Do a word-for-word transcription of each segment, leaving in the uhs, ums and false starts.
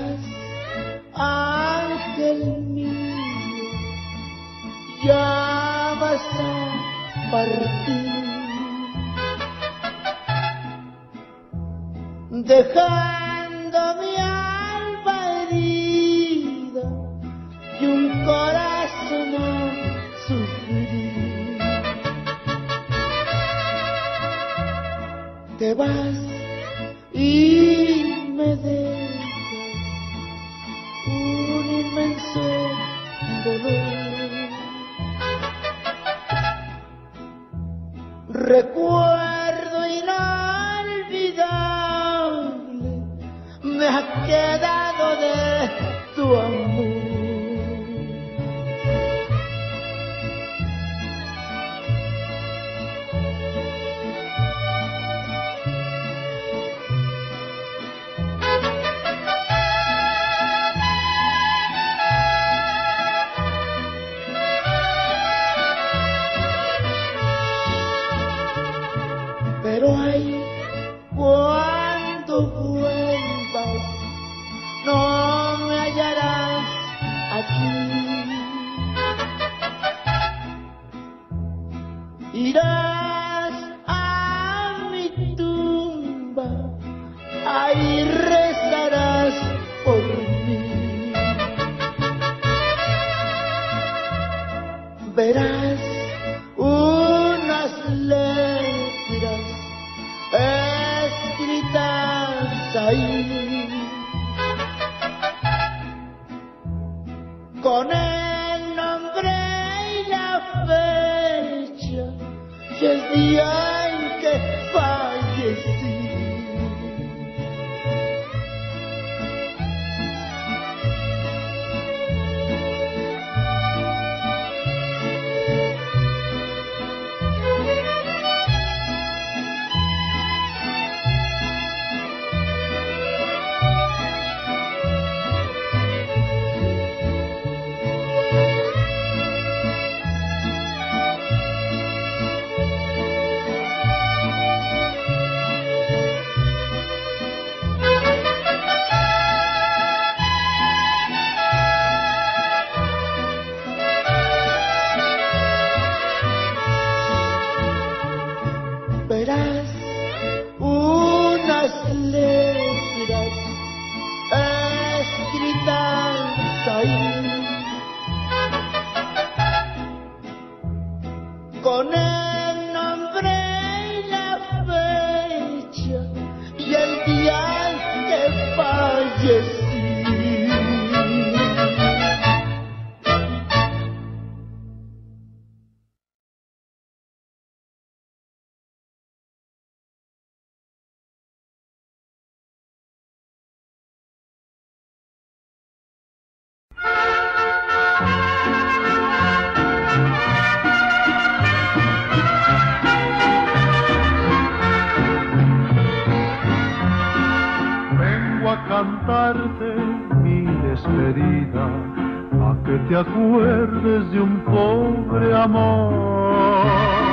Verás, ángel mío, ya vas a partir, dejando mi alma herida y un corazón a sufrir. Te vas y me dejas un inmenso dolor. Recuerdo inolvidable me ha quedado de tu amor. Pero ay, cuando vuelvas, no me hallarás aquí. Irás a mi tumba, ahí rezarás por mí. Verás unas letras escritas ahí, con el nombre y la fecha y el día en que fallecí. Verás unas letras escritas ahí, con el nombre y la fecha y el día en que fallecí. Cantarte mi despedida, a que te acuerdes de un pobre amor.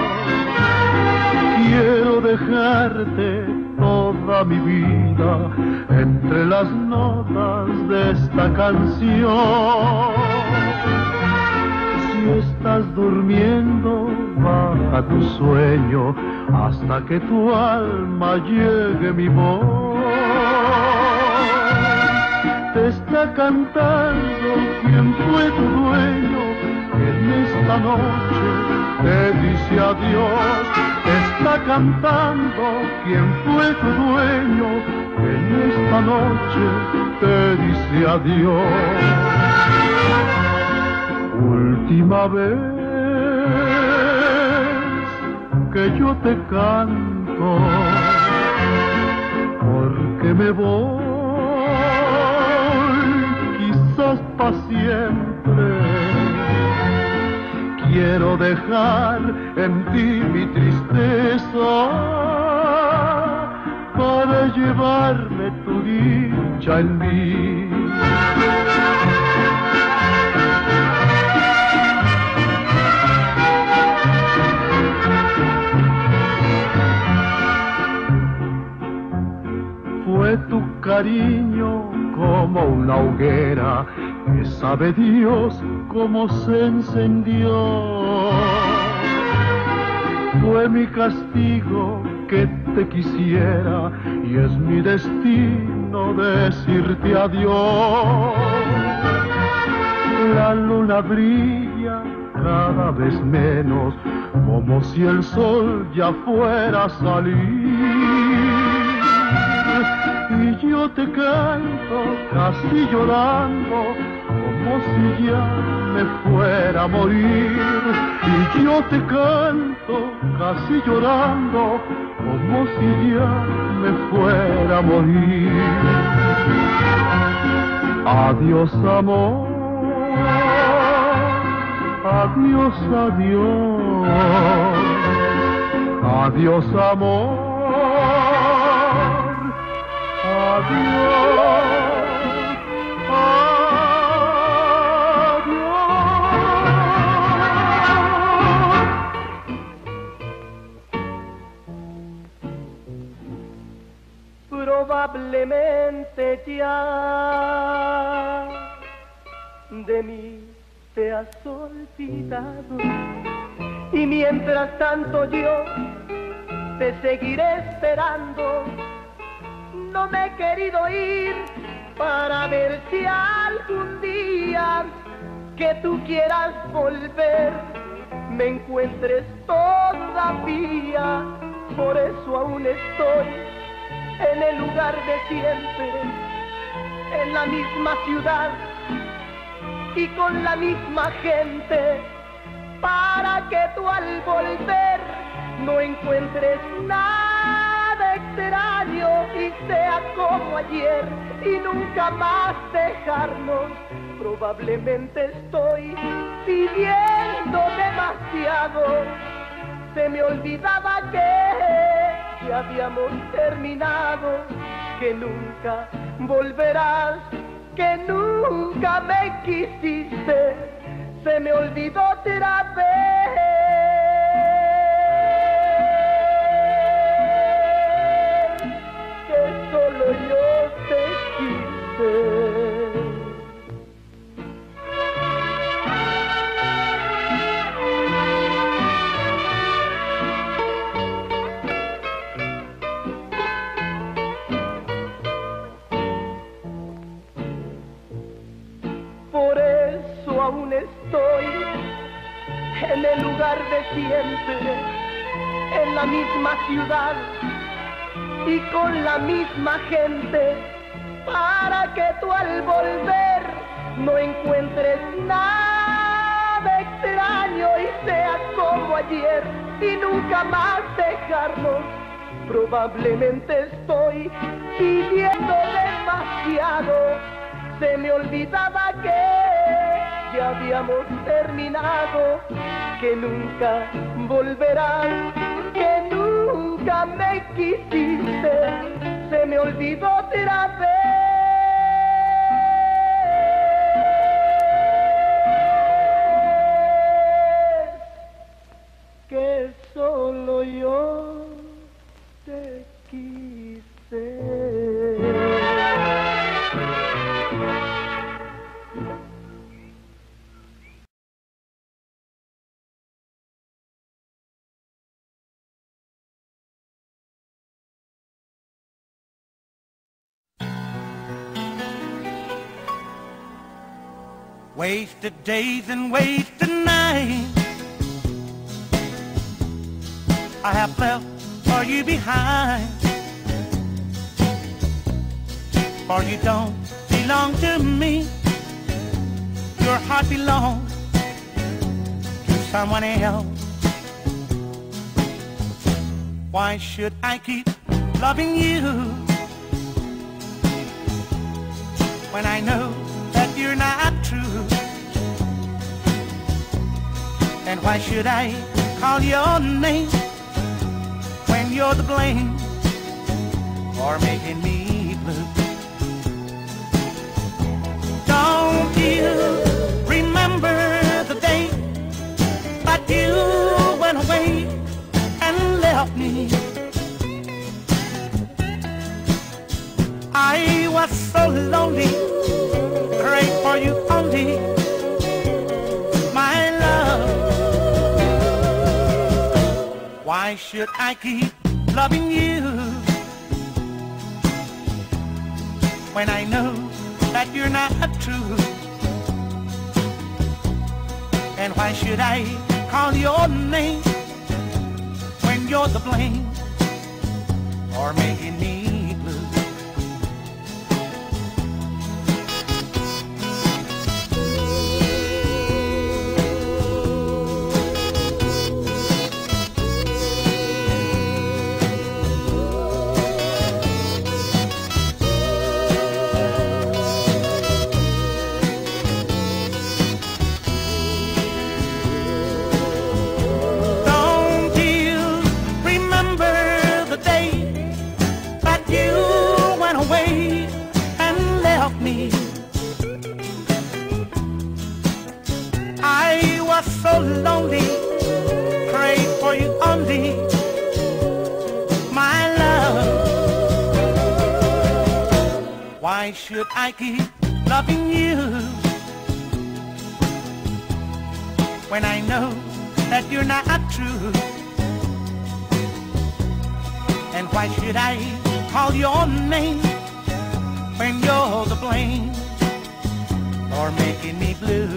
Quiero dejarte toda mi vida entre las notas de esta canción. Si estás durmiendo, baja tu sueño hasta que tu alma llegue mi voz. Te está cantando quien fue tu dueño, que en esta noche te dice adiós. Te está cantando quien fue tu dueño, que en esta noche te dice adiós. Última vez que yo te canto, porque me voy para siempre. Quiero dejar en ti mi tristeza para llevarme tu dicha en mí. Fue tu cariño como una hoguera que sabe Dios cómo se encendió. Fue mi castigo que te quisiera y es mi destino decirte adiós. La luna brilla cada vez menos, como si el sol ya fuera a salir. Y yo te canto casi llorando, como si ya me fuera a morir. Y yo te canto casi llorando, como si ya me fuera a morir. Adiós, amor, adiós, adiós, adiós, amor, adiós, adiós. Probablemente ya de mí te has olvidado, y mientras tanto yo te seguiré esperando. No me he querido ir para ver si algún día que tú quieras volver me encuentres todavía. Por eso aún estoy en el lugar de siempre, en la misma ciudad y con la misma gente, para que tú al volver no encuentres nada extraño y sea como ayer y nunca más dejarnos. Probablemente estoy pidiendo demasiado, se me olvidaba que ya habíamos terminado, que nunca volverás, que nunca me quisiste, se me olvidó otra vez que solo yo te quise. Aún estoy en el lugar de siempre, en la misma ciudad y con la misma gente, para que tú al volver no encuentres nada extraño y sea como ayer y nunca más dejarnos. Probablemente estoy pidiendo demasiado, se me olvidaba que ya habíamos terminado, que nunca volverás, que nunca me quisiste, se me olvidó otra vez que solo yo te quise. Wasted days and wasted nights I have left for you behind, for you don't belong to me. Your heart belongs to someone else. Why should I keep loving you when I know that you're not true? And why should I call your name when you're the blame for making me blue? Don't you remember the day that you went away and left me? I was so lonely Why should I keep loving you when I know that you're not true? And why should I call your name when you're the blame or making me blue? So lonely, prayed for you only, my love. Why should I keep loving you when I know that you're not true? And why should I call your name when you're the blame for making me blue?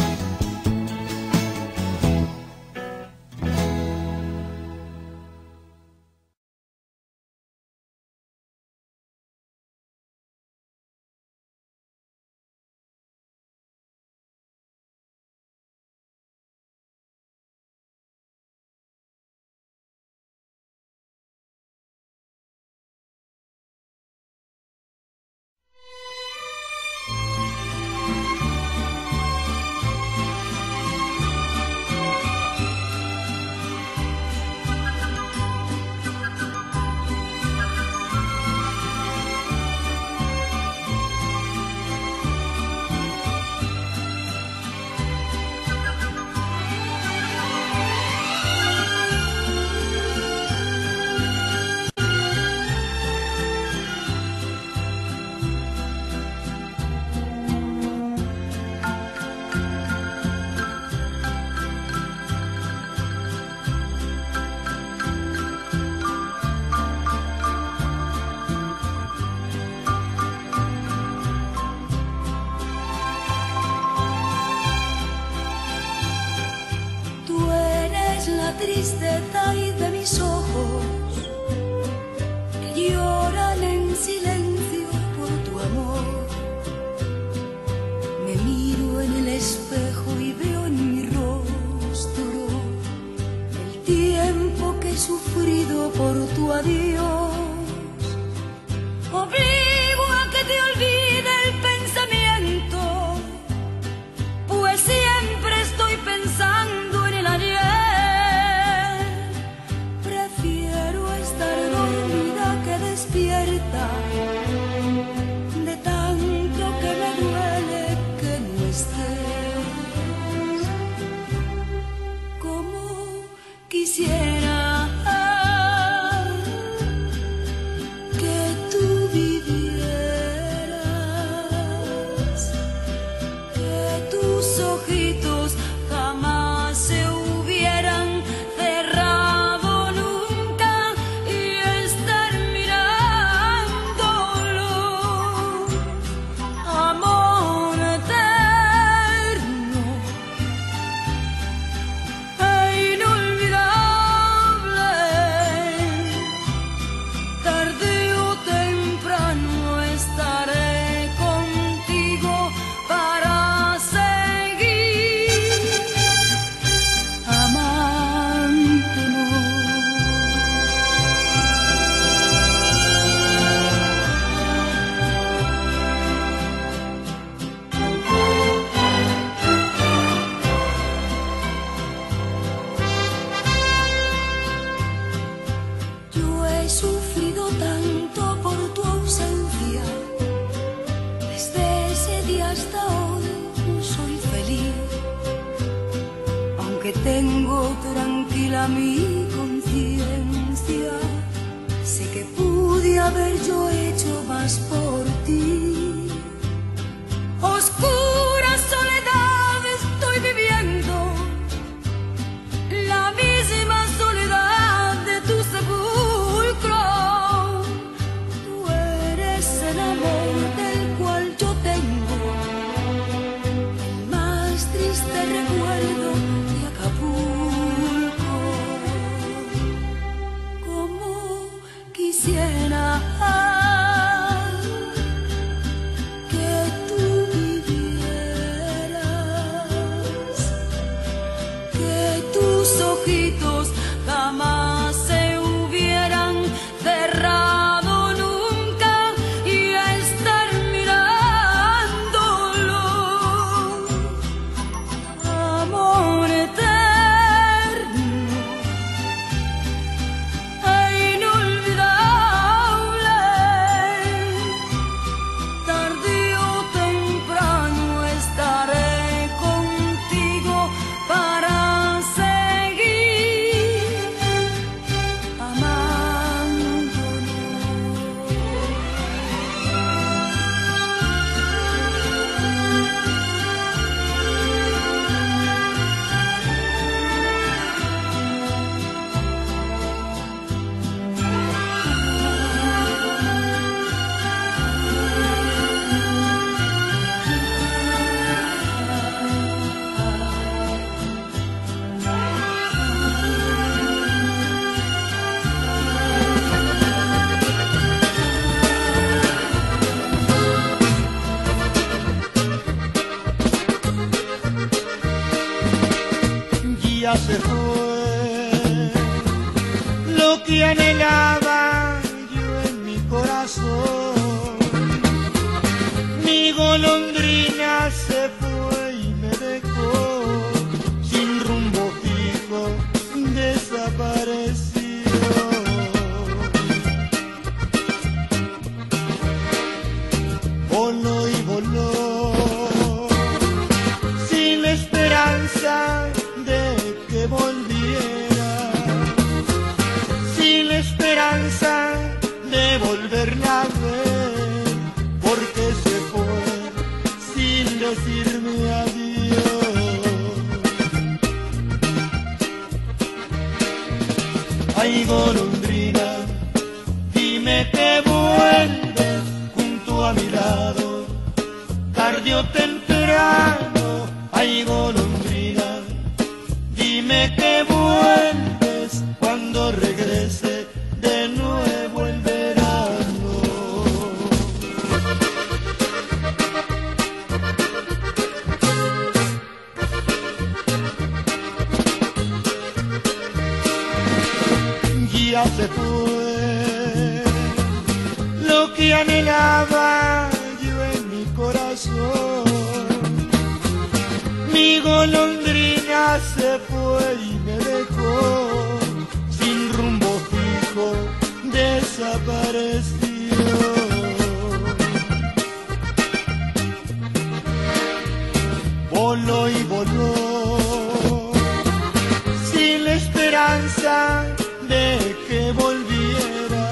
Tristeza y de mis ojos que lloran en silencio por tu amor. Me miro en el espejo y veo en mi rostro el tiempo que he sufrido por tu adiós. Obligo a que te olvide el pensamiento, pues siempre estoy pensando en el ayer. Despierta de tanto que me duele que no estés. Como quisiera que tú vivieras, que tus ojitos jamás se hubieran cerrado nunca y estar tengo tranquila mi conciencia. Sé que pude haber yo hecho más por ti. Oscura soledad estoy viviendo, la misma soledad de ya se fue lo que anhelaba yo en mi corazón. Mi golondrina se fue y me dejó sin rumbo fijo, desapareció. Voló y voló sin la esperanza de que volviera, sin la esperanza de volverla a ver, porque se fue sin decirme adiós. Ay, golondrina, dime que vuelves junto a mi lado, tarde o temprano. Ay, golondrina, dime que vuelves cuando regrese de nuevo el verano. Ya se fue lo que anhelaba yo en mi corazón. Mi golondrina se fue y me dejó sin rumbo fijo, desapareció. Voló y voló sin la esperanza de que volviera,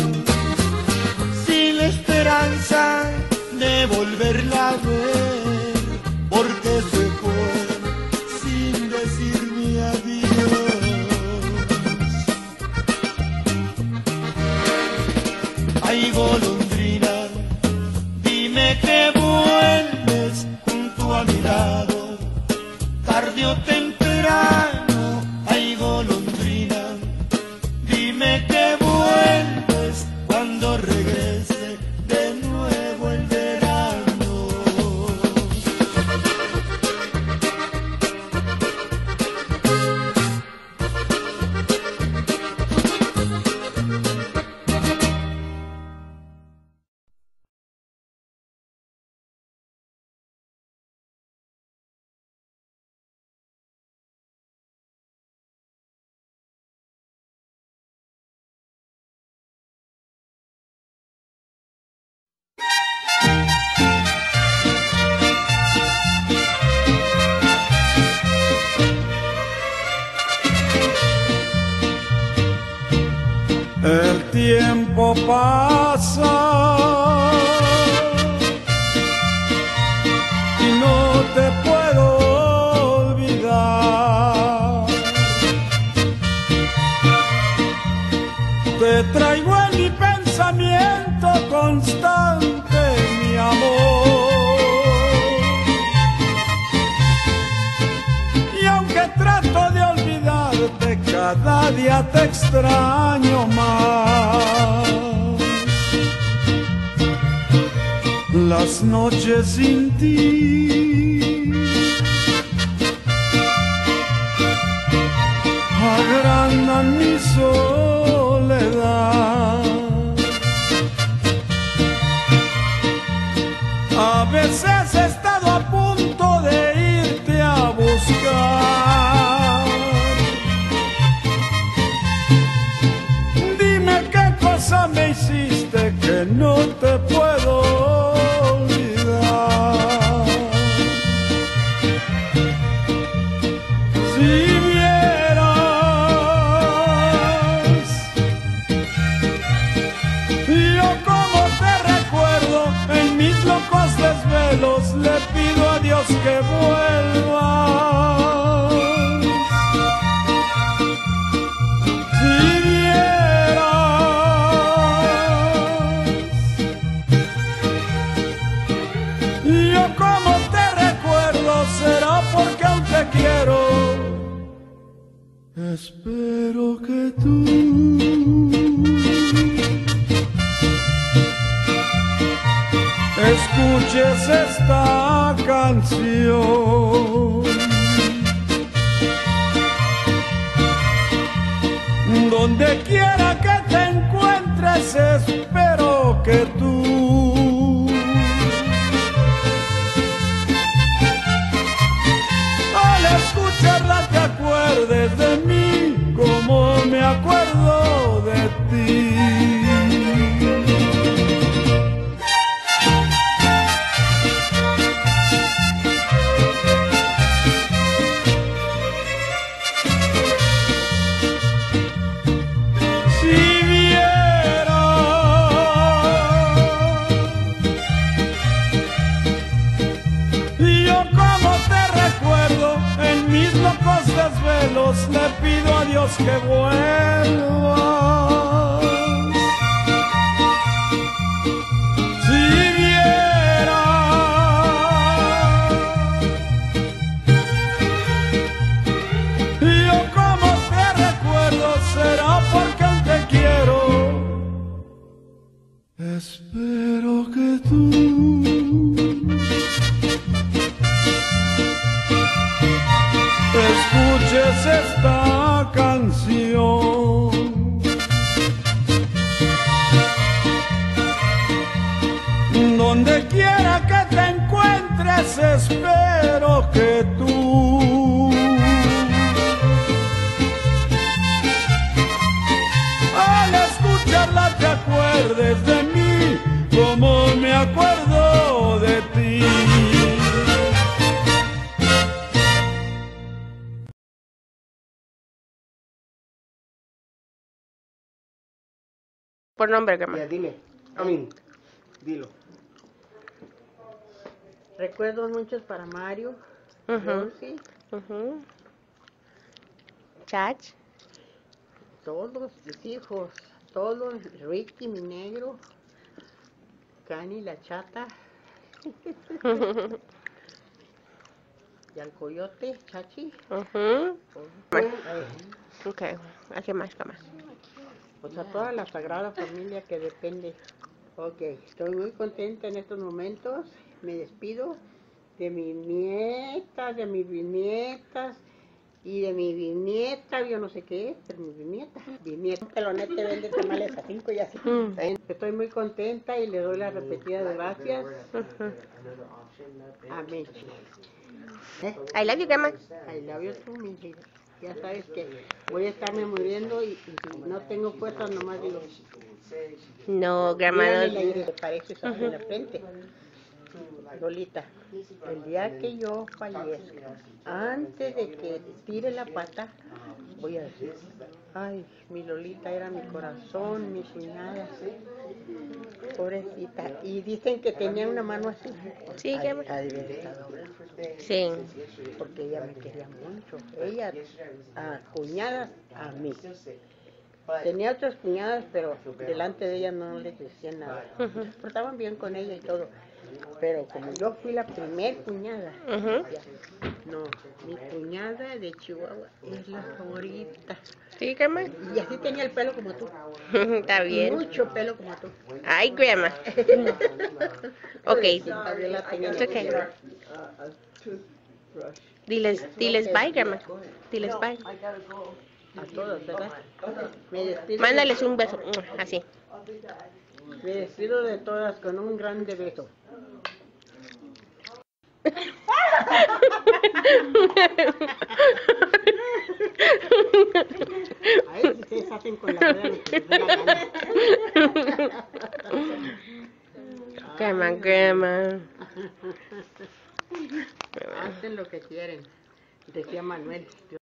sin la esperanza de volverla a ver, porque se fue sin decirme adiós. Ay, golondrina, dime que vuelves junto a mi lado, tarde o temprano. Ay, golondrina, dime que vuelves cuando regrese de nuevo el verano. El tiempo pasa y no te puedo olvidar. Te traigo en mi pensamiento constante, mi amor. Y aunque trato de olvidarte, cada día te extraño más. Las noches sin ti agrandan mi soledad. A veces he estado a punto de irte a buscar. Dime qué cosa me hiciste que no te puedo olvidar. Si vieras yo como te recuerdo en mis locos desvelos, le pido a Dios que vuelvas. Si vieras yo como te recuerdo, será porque aún te quiero. Espero que tú escuches esta canción Donde quiera que te encuentres, espero que tú al escucharla te acuerdes de mí como me acuerdo de ti. Locos desvelos le pido a Dios que vuelvas. Si vieras yo como te recuerdo, será porque aún te quiero. Espero que tú escuches esta canción. Donde quiera que te encuentres, espero que tú al escucharla te acuerdes de mí como me acuerdo de ti. Por nombre, Grandma. Ya, dime. A mí, dilo. Recuerdos muchos para Mario, Uh-huh. Rosy, Uh-huh. Chach. todos mis hijos, todos, Ricky, mi negro, Cani, la chata, y al coyote, Chachi. Uh-huh. Pues, Ok, ¿a qué más, Grandma? pues a toda la sagrada familia que depende. Ok, estoy muy contenta en estos momentos. Me despido de mis nietas, de mis bisnietas y de mi bisnieta, yo no sé qué es, pero mi bisnieta. Bisnieta, pelonete vende tamales a cinco y así. Mm. Estoy muy contenta y le doy las repetidas gracias a Mechi. ¿Eh? I love you, Grandma. I love you too, mi vida. Ya sabes que voy a estarme muriendo y, y si no tengo fuerzas nomás digo, No, Grandma. mírale No. la iglesia, parece esa en la frente. Lolita, el día que yo fallezca, antes de que tire la pata, voy a decir, ay, mi Lolita era mi corazón, mi cuñada, pobrecita. Y dicen que tenía una mano así. Sí, Ay, Grandma. ha de haber estado, Sí. porque ella me quería mucho. Ella, a cuñadas, a mí. Tenía otras cuñadas, pero delante de ella no les decía nada. Ujú. Se portaban bien con ella y todo. Pero como yo fui la primer cuñada, Ujú. ya, no, mi cuñada de Chihuahua es la favorita. Sí, Grandma. Y así tenía el pelo como tú. Está bien. Mucho pelo como tú. Ay, Grandma. Ok. Pobrecita, yo la tenía en It's el okay. cielo. Diles, diles bye, Grandma. Diles bye. A todos, ¿verdad? Me despido, Mándales un beso. Así. me despido de todas con un grande beso. A ver si ustedes hacen con la rueda lo que les dé la gana. Grandma, Grandma. Hacen lo que quieren, decía Manuel.